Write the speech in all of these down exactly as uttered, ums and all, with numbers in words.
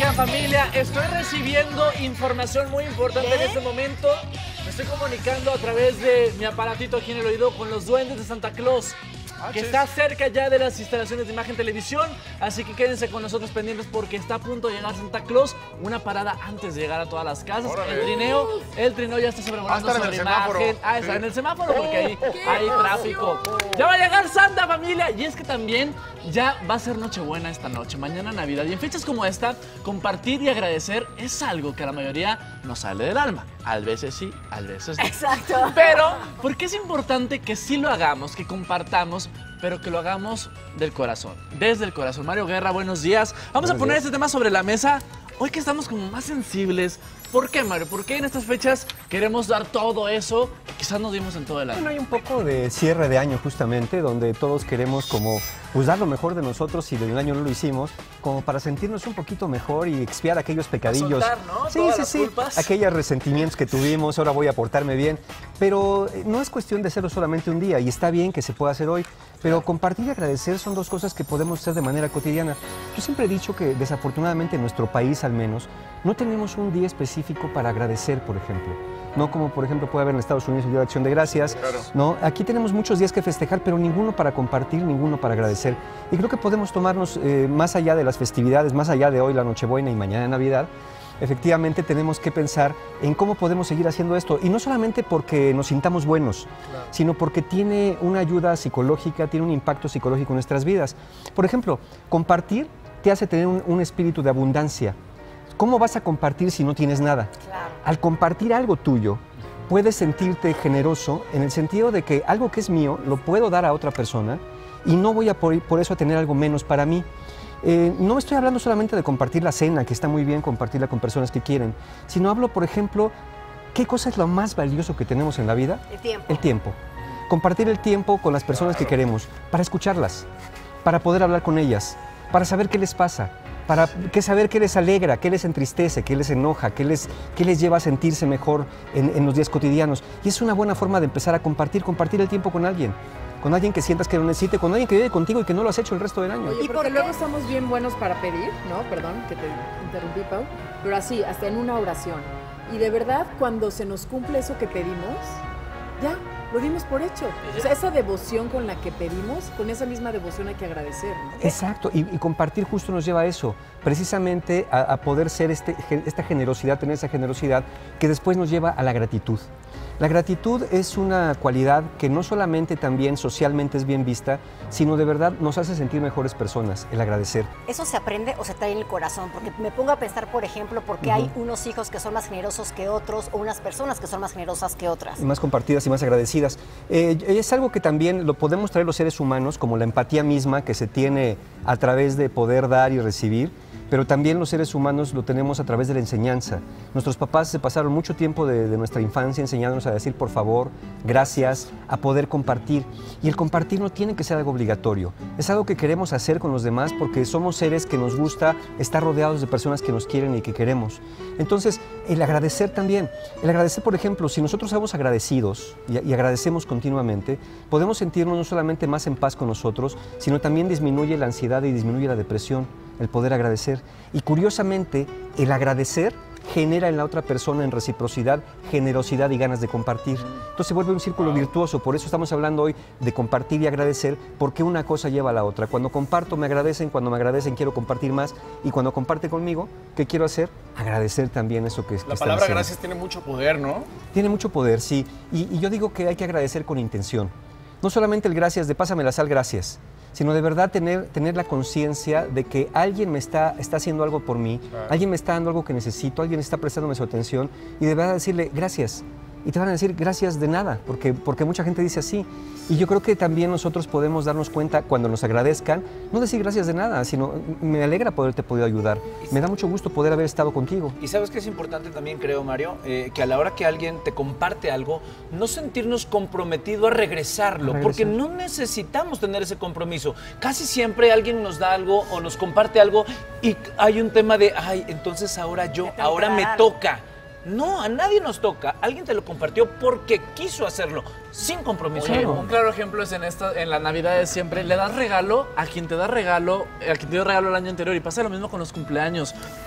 Oigan, familia, estoy recibiendo información muy importante en este momento. Me estoy comunicando a través de mi aparatito aquí en el oído con los duendes de Santa Claus, ah, que chis. está cerca ya de las instalaciones de Imagen Televisión. Así que quédense con nosotros pendientes porque está a punto de llegar Santa Claus. Una parada antes de llegar a todas las casas. Órale. El trineo, el trineo ya está sobrevolando sobre Imagen. Ah, está sí. en el semáforo porque ahí hay tráfico. Ya va a llegar Santa, familia. Y es que también ya va a ser Nochebuena esta noche, mañana Navidad. Y en fechas como esta, compartir y agradecer es algo que a la mayoría nos sale del alma. A veces sí, a veces no. Exacto. Pero, ¿por qué es importante que sí lo hagamos, que compartamos, pero que lo hagamos del corazón? Desde el corazón. Mario Guerra, buenos días. Vamos buenos a poner días. este tema sobre la mesa. Hoy que estamos como más sensibles. ¿Por qué, Mario? ¿Por qué en estas fechas queremos dar todo eso que quizás nos dimos en todo el año? Bueno, hay un poco de cierre de año justamente, donde todos queremos como pues, dar lo mejor de nosotros si de un año no lo hicimos, como para sentirnos un poquito mejor y expiar aquellos pecadillos. A soltar, ¿no? Sí, Todas sí, las sí. culpas. Aquellos resentimientos que tuvimos, ahora voy a portarme bien. Pero no es cuestión de hacerlo solamente un día y está bien que se pueda hacer hoy. Pero compartir y agradecer son dos cosas que podemos hacer de manera cotidiana. Yo siempre he dicho que desafortunadamente en nuestro país al menos no tenemos un día específico para agradecer, por ejemplo. No como por ejemplo puede haber en Estados Unidos el Día de Acción de Gracias. Claro. No, aquí tenemos muchos días que festejar, pero ninguno para compartir, ninguno para agradecer. Y creo que podemos tomarnos eh, más allá de las festividades, más allá de hoy la Nochebuena y mañana Navidad. Efectivamente tenemos que pensar en cómo podemos seguir haciendo esto, y no solamente porque nos sintamos buenos, claro, sino porque tiene una ayuda psicológica, tiene un impacto psicológico en nuestras vidas. Por ejemplo, compartir te hace tener un, un espíritu de abundancia. ¿Cómo vas a compartir si no tienes nada? Claro. Al compartir algo tuyo, puedes sentirte generoso en el sentido de que algo que es mío lo puedo dar a otra persona y no voy a por, por eso a tener algo menos para mí. Eh, no estoy hablando solamente de compartir la cena, que está muy bien compartirla con personas que quieren, sino hablo, por ejemplo, ¿qué cosa es lo más valioso que tenemos en la vida? El tiempo. El tiempo. Compartir el tiempo con las personas que queremos, para escucharlas, para poder hablar con ellas, para saber qué les pasa, para que saber qué les alegra, qué les entristece, qué les enoja, qué les, qué les lleva a sentirse mejor en, en los días cotidianos. Y es una buena forma de empezar a compartir, compartir el tiempo con alguien. Con alguien que sientas que lo necesite, con alguien que vive contigo y que no lo has hecho el resto del año. Oye, y porque luego estamos bien buenos para pedir, ¿no? Perdón que te interrumpí, Pau, pero así, hasta en una oración. Y de verdad, cuando se nos cumple eso que pedimos, ya, lo dimos por hecho. O sea, esa devoción con la que pedimos, con esa misma devoción hay que agradecer, ¿no? Exacto, y, y compartir justo nos lleva a eso, precisamente a, a poder ser este, esta generosidad, tener esa generosidad que después nos lleva a la gratitud. La gratitud es una cualidad que no solamente también socialmente es bien vista, sino de verdad nos hace sentir mejores personas, el agradecer. ¿Eso se aprende o se trae en el corazón? Porque me pongo a pensar, por ejemplo, por qué uh-huh. hay unos hijos que son más generosos que otros o unas personas que son más generosas que otras. Y más compartidas y más agradecidas. Eh, es algo que también lo podemos traer los seres humanos, como la empatía misma que se tiene a través de poder dar y recibir, pero también los seres humanos lo tenemos a través de la enseñanza. Nuestros papás se pasaron mucho tiempo de, de nuestra infancia enseñándonos a decir por favor, gracias, a poder compartir. Y el compartir no tiene que ser algo obligatorio. Es algo que queremos hacer con los demás porque somos seres que nos gusta estar rodeados de personas que nos quieren y que queremos. Entonces, el agradecer también. El agradecer, por ejemplo, si nosotros somos agradecidos y, y agradecemos continuamente, podemos sentirnos no solamente más en paz con nosotros, sino también disminuye la ansiedad y disminuye la depresión. El poder agradecer. Y curiosamente, el agradecer genera en la otra persona en reciprocidad, generosidad y ganas de compartir. Entonces se vuelve un círculo virtuoso. Por eso estamos hablando hoy de compartir y agradecer, porque una cosa lleva a la otra. Cuando comparto me agradecen, cuando me agradecen quiero compartir más, y cuando comparte conmigo, ¿qué quiero hacer? Agradecer también eso que, que La palabra haciendo. Gracias tiene mucho poder, ¿no? Tiene mucho poder, sí. Y, y yo digo que hay que agradecer con intención. No solamente el gracias de pásame la sal, gracias, sino de verdad tener, tener la conciencia de que alguien me está, está haciendo algo por mí, claro, alguien me está dando algo que necesito, alguien está prestándome su atención, y de verdad decirle gracias. Y te van a decir gracias de nada, porque, porque mucha gente dice así. Y yo creo que también nosotros podemos darnos cuenta cuando nos agradezcan, no decir gracias de nada, sino me alegra poderte podido ayudar. Me da mucho gusto poder haber estado contigo. Y sabes que es importante también, creo, Mario, eh, que a la hora que alguien te comparte algo, no sentirnos comprometidos a regresarlo, a regresar, porque no necesitamos tener ese compromiso. Casi siempre alguien nos da algo o nos comparte algo y hay un tema de, ay, entonces ahora yo, ahora me toca. No, a nadie nos toca. Alguien te lo compartió porque quiso hacerlo, sin compromiso. Oye, un claro ejemplo es en esta, en las Navidades siempre, le das regalo a quien te da regalo, a quien te dio regalo el año anterior, y pasa lo mismo con los cumpleaños.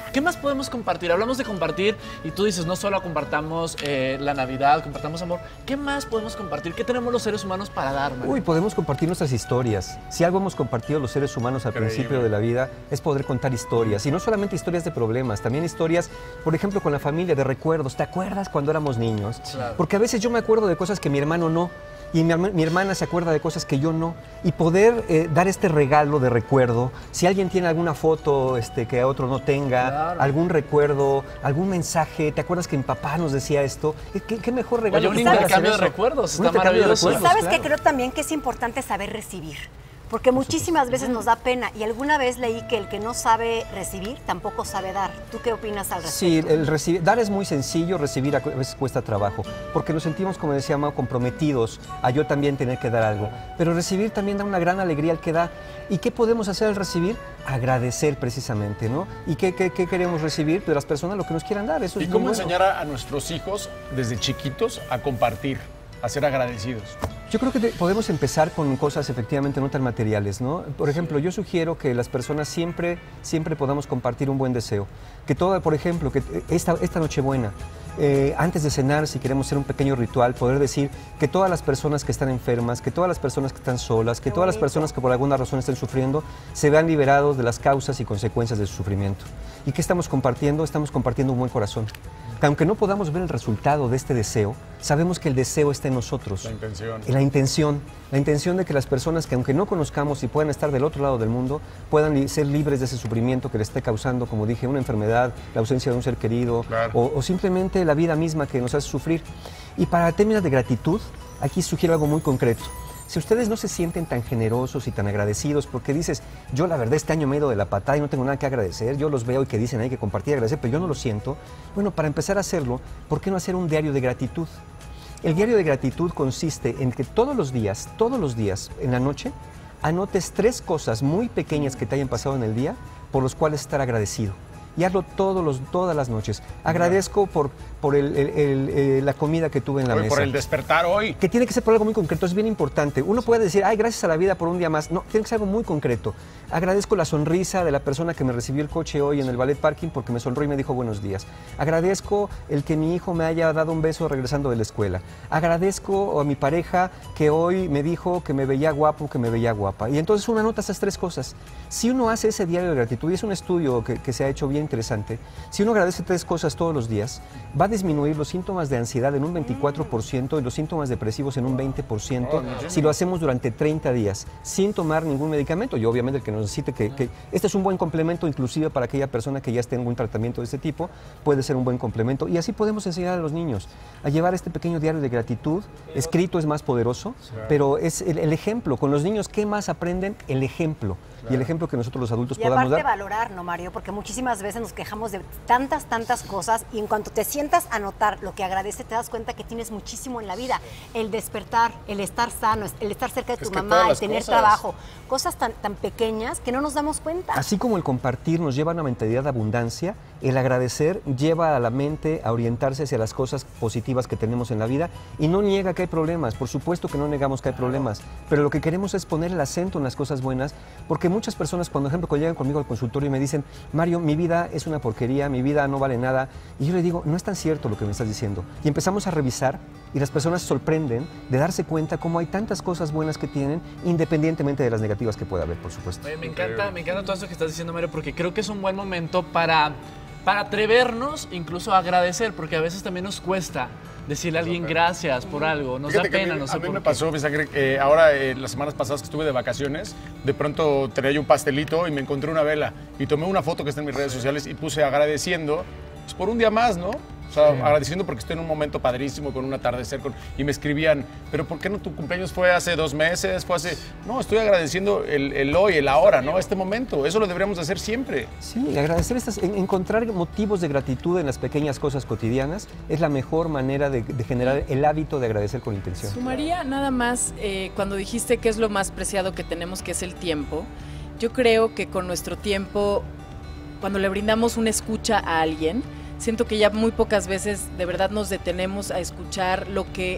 ¿Qué más podemos compartir? Hablamos de compartir y tú dices, no solo compartamos eh, la Navidad, compartamos amor. ¿Qué más podemos compartir? ¿Qué tenemos los seres humanos para dar, Mario? Uy, podemos compartir nuestras historias. Si algo hemos compartido los seres humanos al Increíble. principio de la vida es poder contar historias. Y no solamente historias de problemas, también historias, por ejemplo, con la familia, de recuerdos. ¿Te acuerdas cuando éramos niños? Claro. Porque a veces yo me acuerdo de cosas que mi hermano no. Y mi, mi hermana se acuerda de cosas que yo no. Y poder eh, dar este regalo de recuerdo, si alguien tiene alguna foto este, que otro no tenga, claro. algún recuerdo, algún mensaje, ¿te acuerdas que mi papá nos decía esto? ¿Qué, qué mejor regalo? Oye, un que poder intercambio de hacer eso? recuerdos, Un está intercambio de maravilloso. recuerdos, ¿Sabes claro. qué? Creo también que es importante saber recibir. Porque muchísimas veces nos da pena y alguna vez leí que el que no sabe recibir tampoco sabe dar. ¿Tú qué opinas al respecto? Sí, el recibir, dar es muy sencillo, recibir a veces cuesta trabajo, porque nos sentimos, como decía Mau, comprometidos a yo también tener que dar algo. Pero recibir también da una gran alegría al que da. ¿Y qué podemos hacer al recibir? Agradecer precisamente, ¿no? ¿Y qué, qué, qué queremos recibir? De las personas lo que nos quieran dar. Eso ¿Y es cómo muy bueno. enseñar a, a nuestros hijos desde chiquitos a compartir, a ser agradecidos? Yo creo que te- podemos empezar con cosas efectivamente no tan materiales, ¿no? Por ejemplo, yo sugiero que las personas siempre, siempre podamos compartir un buen deseo. Que toda, por ejemplo, que esta, esta Nochebuena, eh, antes de cenar, si queremos hacer un pequeño ritual, poder decir que todas las personas que están enfermas, que todas las personas que están solas, que todas las personas que por alguna razón estén sufriendo, se vean liberados de las causas y consecuencias de su sufrimiento. ¿Y qué estamos compartiendo? Estamos compartiendo un buen corazón. Que aunque no podamos ver el resultado de este deseo, sabemos que el deseo está en nosotros. La intención. Y la intención, la intención de que las personas que aunque no conozcamos y puedan estar del otro lado del mundo, puedan li- ser libres de ese sufrimiento que le esté causando, como dije, una enfermedad, la ausencia de un ser querido, Claro. o, o simplemente la vida misma que nos hace sufrir. Y para términos de gratitud, aquí sugiero algo muy concreto. Si ustedes no se sienten tan generosos y tan agradecidos, porque dices, yo la verdad este año me he ido de la patada y no tengo nada que agradecer, yo los veo y que dicen hay que compartir y agradecer, pero yo no lo siento, bueno, para empezar a hacerlo, ¿por qué no hacer un diario de gratitud? El diario de gratitud consiste en que todos los días, todos los días, en la noche, anotes tres cosas muy pequeñas que te hayan pasado en el día por los cuales estar agradecido. Y hazlo todos los, todas las noches. Agradezco por, por el, el, el, eh, la comida que tuve en la Hoy, mesa. por el despertar hoy. Que tiene que ser por algo muy concreto, es bien importante. Uno puede decir, ay, gracias a la vida por un día más. No, tiene que ser algo muy concreto. Agradezco la sonrisa de la persona que me recibió el coche hoy en el ballet parking porque me sonrió y me dijo buenos días. Agradezco el que mi hijo me haya dado un beso regresando de la escuela. Agradezco a mi pareja que hoy me dijo que me veía guapo, que me veía guapa. Y entonces uno anota esas tres cosas. Si uno hace ese diario de gratitud, y es un estudio que, que se ha hecho bien interesante, si uno agradece tres cosas todos los días, va a disminuir los síntomas de ansiedad en un veinticuatro por ciento y los síntomas depresivos en un veinte por ciento si lo hacemos durante treinta días, sin tomar ningún medicamento. Y obviamente el que nos necesite, que, que este es un buen complemento inclusive para aquella persona que ya esté en un tratamiento de este tipo, puede ser un buen complemento. Y así podemos enseñar a los niños a llevar este pequeño diario de gratitud. Escrito es más poderoso, pero es el, el ejemplo. Con los niños, ¿qué más aprenden? El ejemplo. Y el ejemplo que nosotros los adultos Y podamos aparte dar. valorar, ¿no, Mario? Porque muchísimas veces nos quejamos de tantas, tantas cosas y en cuanto te sientas a notar lo que agradece, te das cuenta que tienes muchísimo en la vida. El despertar, el estar sano, el estar cerca de tu Es que mamá, todas el las tener cosas. trabajo, cosas tan, tan pequeñas que no nos damos cuenta. Así como el compartir nos lleva a una mentalidad de abundancia, el agradecer lleva a la mente a orientarse hacia las cosas positivas que tenemos en la vida y no niega que hay problemas. Por supuesto que no negamos que hay problemas, pero lo que queremos es poner el acento en las cosas buenas, porque muchas personas, cuando, por ejemplo, cuando llegan conmigo al consultorio y me dicen, Mario, mi vida es una porquería, mi vida no vale nada, y yo le digo, no es tan cierto lo que me estás diciendo. Y empezamos a revisar y las personas se sorprenden de darse cuenta cómo hay tantas cosas buenas que tienen, independientemente de las negativas que pueda haber, por supuesto. Oye, me encanta, me encanta todo eso que estás diciendo, Mario, porque creo que es un buen momento para, para atrevernos incluso a agradecer, porque a veces también nos cuesta decirle a alguien gracias por algo, nos Fíjate da que pena, a mí, no sé a mí por me qué. pasó, mi sangre, eh, ahora eh, las semanas pasadas que estuve de vacaciones, de pronto tenía yo un pastelito y me encontré una vela y tomé una foto que está en mis redes sociales y puse agradeciendo pues, por un día más, ¿no? O sea, sí. agradeciendo porque estoy en un momento padrísimo, con un atardecer, con, y me escribían, pero ¿por qué no tu cumpleaños fue hace dos meses? Fue hace... No, estoy agradeciendo el, el hoy, el ahora, ¿no? Este momento. Eso lo deberíamos hacer siempre. Sí, agradecer estas, en, encontrar motivos de gratitud en las pequeñas cosas cotidianas es la mejor manera de, de generar el hábito de agradecer con intención. Sumaría nada más, eh, cuando dijiste que es lo más preciado que tenemos, que es el tiempo, yo creo que con nuestro tiempo, cuando le brindamos una escucha a alguien, siento que ya muy pocas veces de verdad nos detenemos a escuchar lo que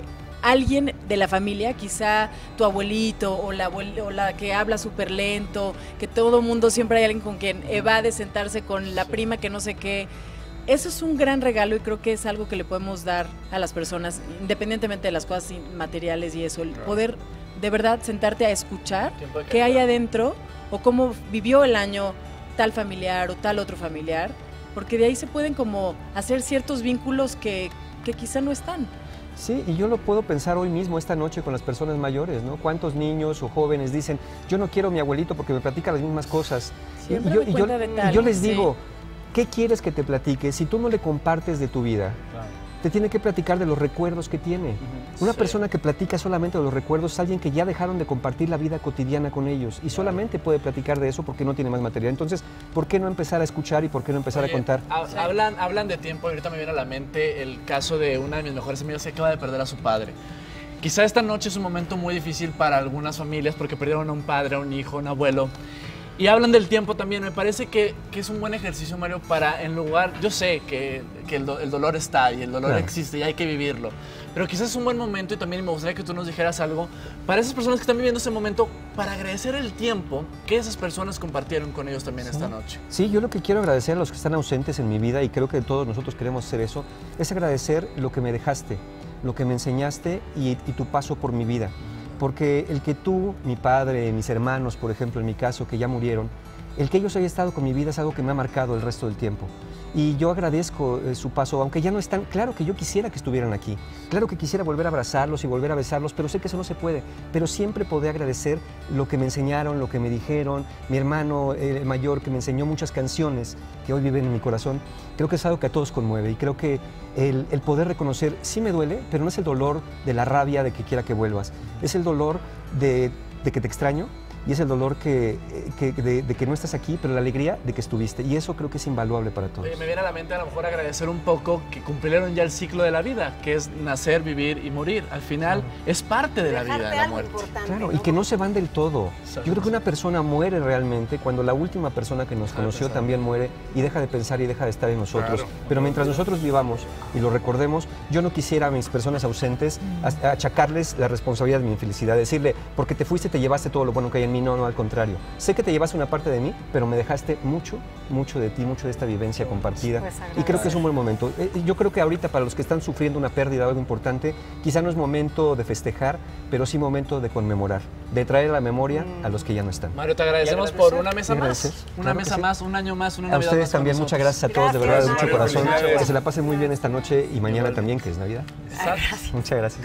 alguien de la familia, quizá tu abuelito o la, abuel o la que habla súper lento, que todo mundo siempre hay alguien con quien evade sentarse con la prima que no sé qué. Eso es un gran regalo y creo que es algo que le podemos dar a las personas, independientemente de las cosas materiales y eso, el poder de verdad sentarte a escuchar qué hay adentro o cómo vivió el año tal familiar o tal otro familiar, porque de ahí se pueden como hacer ciertos vínculos que, que quizá no están. Sí, y yo lo puedo pensar hoy mismo, esta noche, con las personas mayores, ¿no? ¿Cuántos niños o jóvenes dicen, yo no quiero a mi abuelito porque me platica las mismas cosas? Siempre y yo, me y yo, cuenta detalles, y yo les sí. digo, ¿qué quieres que te platique? Si tú no le compartes de tu vida, Claro. te tiene que platicar de los recuerdos que tiene. Uh-huh. Una Sí. persona que platica solamente de los recuerdos es alguien que ya dejaron de compartir la vida cotidiana con ellos y solamente puede platicar de eso porque no tiene más material. Entonces, ¿por qué no empezar a escuchar y por qué no empezar Oye, a contar? ha- hablan, hablan de tiempo y ahorita me viene a la mente el caso de una de mis mejores amigas que acaba de perder a su padre. Quizá esta noche es un momento muy difícil para algunas familias porque perdieron a un padre, a un hijo, a un abuelo. Y hablan del tiempo también. Me parece que, que es un buen ejercicio, Mario, para en lugar... Yo sé que, que el, do- el dolor está y el dolor Claro. existe y hay que vivirlo. Pero quizás es un buen momento y también me gustaría que tú nos dijeras algo para esas personas que están viviendo ese momento, para agradecer el tiempo que esas personas compartieron con ellos también esta noche. Sí, yo lo que quiero agradecer a los que están ausentes en mi vida, y creo que todos nosotros queremos hacer eso, es agradecer lo que me dejaste, lo que me enseñaste y, y tu paso por mi vida. Porque el que tú, mi padre, mis hermanos, por ejemplo, en mi caso, que ya murieron, el que ellos hayan estado con mi vida es algo que me ha marcado el resto del tiempo. Y yo agradezco eh, su paso, aunque ya no están. Claro que yo quisiera que estuvieran aquí, claro que quisiera volver a abrazarlos y volver a besarlos, pero sé que eso no se puede. Pero siempre podré agradecer lo que me enseñaron, lo que me dijeron. Mi hermano eh, mayor, que me enseñó muchas canciones que hoy viven en mi corazón, creo que es algo que a todos conmueve. Y creo que el, el poder reconocer, sí me duele, pero no es el dolor de la rabia de que quiera que vuelvas. Es el dolor de, de que te extraño. Y es el dolor que, que, de, de que no estás aquí, pero la alegría de que estuviste. Y eso creo que es invaluable para todos. Oye, me viene a la mente a lo mejor agradecer un poco que cumplieron ya el ciclo de la vida, que es nacer, vivir y morir. Al final es parte de la vida, Dejarte la algo muerte. importante, Claro, y que no se van del todo. Exacto. Yo creo que una persona muere realmente cuando la última persona que nos Deja de conoció pensar. también muere y deja de pensar y deja de estar en nosotros. Claro. Pero mientras nosotros vivamos y lo recordemos, yo no quisiera a mis personas ausentes a- a achacarles la responsabilidad de mi infelicidad, decirle, porque te fuiste te llevaste todo lo bueno que hay en mí. No, no, al contrario. Sé que te llevaste una parte de mí, pero me dejaste mucho, mucho de ti, mucho de esta vivencia compartida. Pues Y creo que es un buen momento. Eh, Yo creo que ahorita para los que están sufriendo una pérdida o algo importante, quizá no es momento de festejar, pero sí momento de conmemorar, de traer a la memoria a los que ya no están. Mario, te agradecemos Y por agradecer. una mesa Y más. agradecer. Una Claro que mesa sí. más, un año más, una A Navidad ustedes más con también, muchas nosotros. gracias a todos, de verdad, de Gracias, mucho Mario. corazón. Felicidades. Que se la pasen muy bien esta noche y mañana también, que es Navidad. Exacto. Muchas gracias.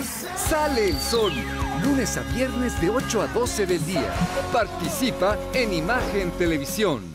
Sale el sol, lunes a viernes de ocho a doce del día. Participa en Imagen Televisión.